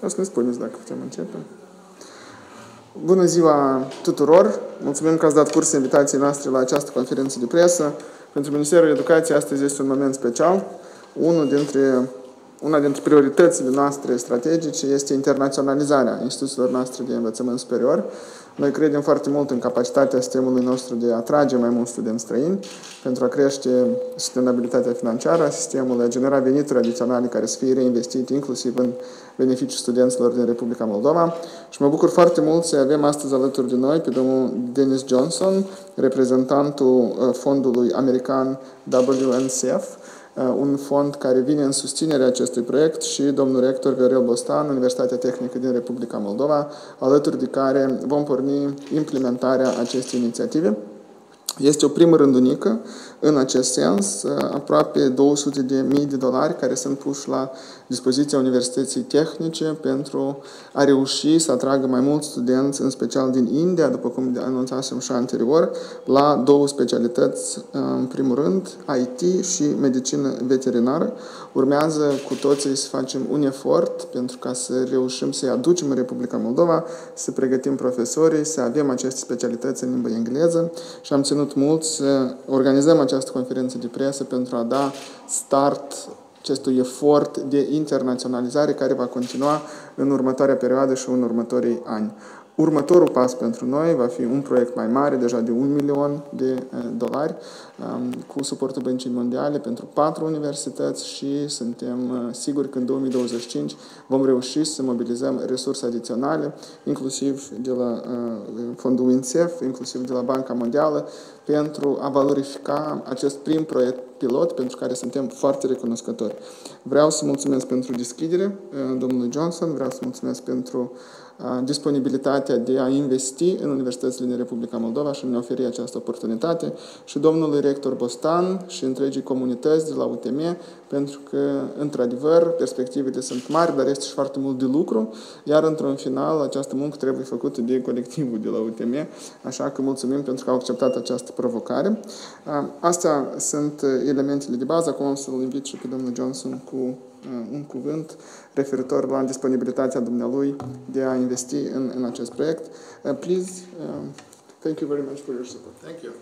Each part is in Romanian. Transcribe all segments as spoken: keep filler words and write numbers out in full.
O să ne spuneți dacă putem începe. Bună ziua tuturor! Mulțumim că ați dat curs invitației noastre la această conferință de presă. Pentru Ministerul Educației astăzi este un moment special. Unul dintre, una dintre prioritățile noastre strategice este internaționalizarea instituțiilor noastre de învățământ superior. Noi credem foarte mult în capacitatea sistemului nostru de a atrage mai mulți studenți străini pentru a crește sustenabilitatea financiară a sistemului, a genera venituri adiționale care să fie reinvestite inclusiv în beneficiul studenților din Republica Moldova. Și mă bucur foarte mult să avem astăzi alături de noi pe domnul Dennis Johnson, reprezentantul fondului american W N C F, un fond care vine în susținerea acestui proiect, și domnul rector Viorel Bostan, Universitatea Tehnică din Republica Moldova, alături de care vom porni implementarea acestei inițiative. Este o primă rândunică în acest sens, aproape două sute de mii de dolari care sunt puși la dispoziția Universității Tehnice pentru a reuși să atragă mai mulți studenți, în special din India, după cum anunțasem și anterior, la două specialități, în primul rând, I T și medicină veterinară. Urmează cu toții să facem un efort pentru ca să reușim să-i aducem în Republica Moldova, să pregătim profesorii, să avem aceste specialități în limba engleză, și am ținut mult să organizăm această conferință de presă pentru a da start acestui efort de internaționalizare care va continua în următoarea perioadă și în următorii ani. Următorul pas pentru noi va fi un proiect mai mare, deja de un milion de dolari, cu suportul Băncii Mondiale pentru patru universități, și suntem siguri că în două mii douăzeci și cinci vom reuși să mobilizăm resurse adiționale, inclusiv de la fondul UNICEF, inclusiv de la Banca Mondială, pentru a valorifica acest prim proiect pilot, pentru care suntem foarte recunoscători. Vreau să mulțumesc pentru deschidere, domnului Johnson, vreau să mulțumesc pentru disponibilitatea de a investi în universitățile din Republica Moldova și ne oferi această oportunitate, și domnului rector Bostan și întregii comunități de la U T M, pentru că, într-adevăr, perspectivele sunt mari, dar este și foarte mult de lucru, iar într-un final această muncă trebuie făcută de colectivul de la U T M, așa că mulțumim pentru că au acceptat această provocare. Astea sunt elementele de bază. Acum o să-l invit și pe domnul Johnson cu un cuvânt referitor la disponibilitatea dumnealui de a investi în, în acest proiect. Uh, please, um, thank you very much for your support. Thank you.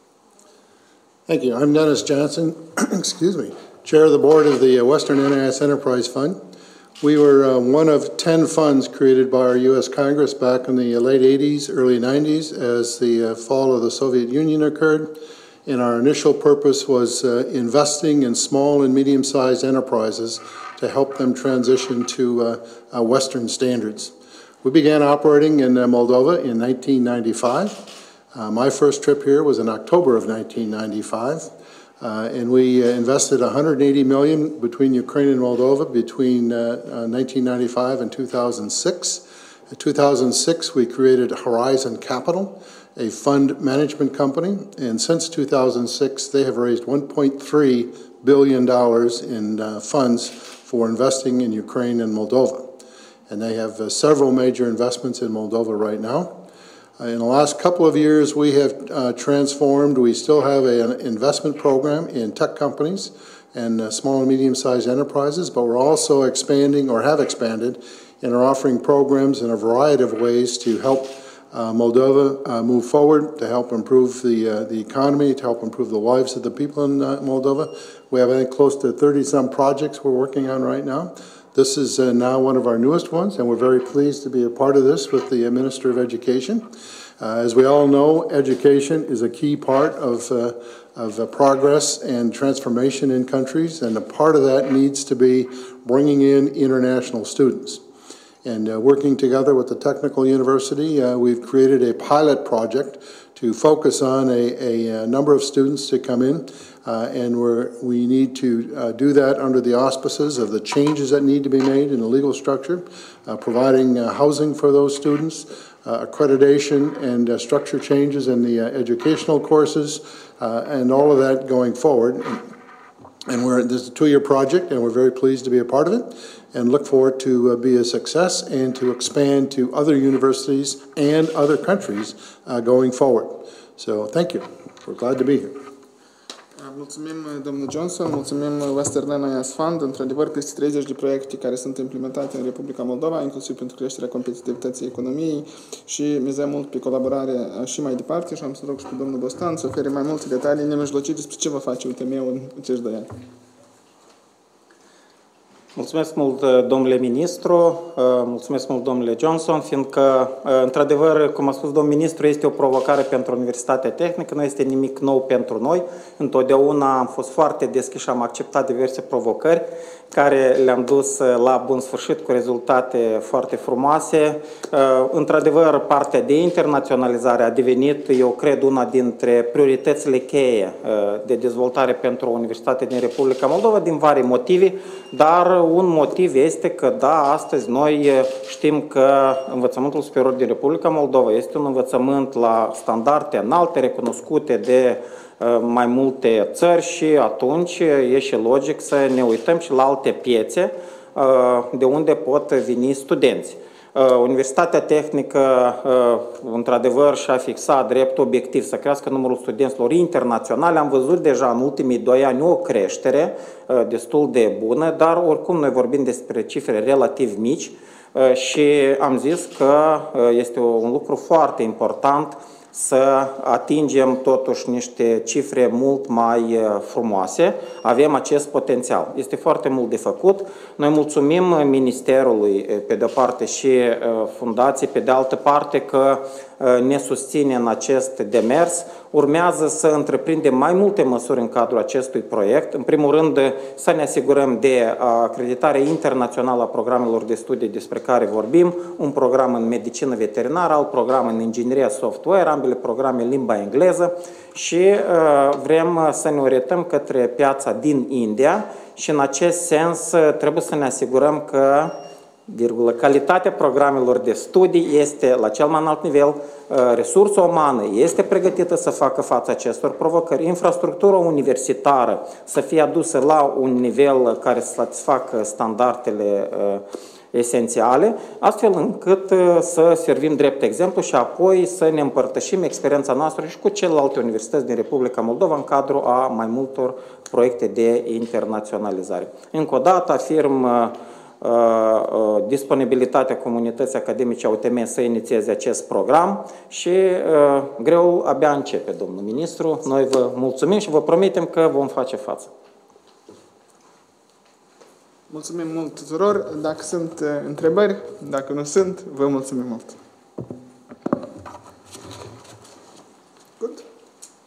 Thank you. I'm Dennis Johnson, excuse me, Chair of the Board of the Western N I S Enterprise Fund. We were uh, one of ten funds created by our U S Congress back in the late eighties, early nineties, as the uh, fall of the Soviet Union occurred. And our initial purpose was uh, investing in small and medium-sized enterprises to help them transition to uh, uh, Western standards. We began operating in uh, Moldova in nineteen ninety-five. Uh, my first trip here was in October of nineteen ninety-five, uh, and we uh, invested one hundred eighty million dollars between Ukraine and Moldova between uh, uh, nineteen ninety-five and two thousand six. In two thousand six, we created Horizon Capital, a fund management company, and since two thousand six, they have raised one point three billion dollars in uh, funds for investing in Ukraine and Moldova. And they have uh, several major investments in Moldova right now. Uh, in the last couple of years, we have uh, transformed. We still have a, an investment program in tech companies and uh, small and medium-sized enterprises, but we're also expanding, or have expanded, and are offering programs in a variety of ways to help Uh, Moldova uh, move forward, to help improve the, uh, the economy, to help improve the lives of the people in uh, Moldova. We have, I think, close to thirty-some projects we're working on right now. This is uh, now one of our newest ones, and we're very pleased to be a part of this with the uh, Minister of Education. Uh, as we all know, education is a key part of, uh, of uh, progress and transformation in countries, and a part of that needs to be bringing in international students. And uh, working together with the Technical University, uh, we've created a pilot project to focus on a, a, a number of students to come in, uh, and we're, we need to uh, do that under the auspices of the changes that need to be made in the legal structure, uh, providing uh, housing for those students, uh, accreditation and uh, structure changes in the uh, educational courses, uh, and all of that going forward. And we're, this is a two-year project, and we're very pleased to be a part of it, and look forward to uh, be a success and to expand to other universities and other countries uh, going forward. So thank you. We're glad to be here. Mulțumim, domnul Johnson, mulțumim Western N I S Fund. Într-adevăr, peste treizeci de proiecte care sunt implementate în Republica Moldova, inclusiv pentru creșterea competitivității economiei și mizăm mult pe colaborare și mai departe și am să rog și pe domnul Bostan să ofere mai multe detalii nemijlocite despre ce va face U T M-ul în acești doi ani. Mulțumesc mult, domnule ministru, mulțumesc mult, domnule Johnson, fiindcă, într-adevăr, cum a spus domnul ministru, este o provocare pentru Universitatea Tehnică, nu este nimic nou pentru noi. Întotdeauna am fost foarte deschiși și am acceptat diverse provocări care le-am dus la bun sfârșit cu rezultate foarte frumoase. Într-adevăr, partea de internaționalizare a devenit, eu cred, una dintre prioritățile cheie de dezvoltare pentru Universitatea din Republica Moldova, din vari motive, dar un motiv este că, da, astăzi noi știm că învățământul superior din Republica Moldova este un învățământ la standarde înalte, recunoscute de mai multe țări și atunci e și logic să ne uităm și la alte piețe de unde pot veni studenți. Universitatea Tehnică, într-adevăr, și-a fixat drept obiectiv să crească numărul studenților internaționale. Am văzut deja în ultimii doi ani o creștere destul de bună, dar oricum noi vorbim despre cifre relativ mici și am zis că este un lucru foarte important să atingem totuși niște cifre mult mai frumoase, avem acest potențial. Este foarte mult de făcut. Noi mulțumim Ministerului, pe de-o parte, și fundației, pe de altă parte, că ne susține în acest demers. Urmează să întreprindem mai multe măsuri în cadrul acestui proiect. În primul rând, să ne asigurăm de acreditarea internațională a programelor de studii despre care vorbim, un program în medicină veterinară, alt program în ingineria software, ambele programe în limba engleză și uh, vrem să ne orientăm către piața din India și în acest sens trebuie să ne asigurăm că virgulă, calitatea programelor de studii este la cel mai înalt nivel, resursa umană este pregătită să facă față acestor provocări, infrastructura universitară să fie adusă la un nivel care să satisfacă standardele esențiale, astfel încât să servim drept exemplu și apoi să ne împărtășim experiența noastră și cu celelalte universități din Republica Moldova în cadrul a mai multor proiecte de internaționalizare. Încă o dată afirm disponibilitatea comunității academice a U T M să inițieze acest program și greu abia începe, domnul ministru. Noi vă mulțumim și vă promitem că vom face față. Mulțumim mult tuturor. Dacă sunt întrebări, dacă nu sunt, vă mulțumim mult.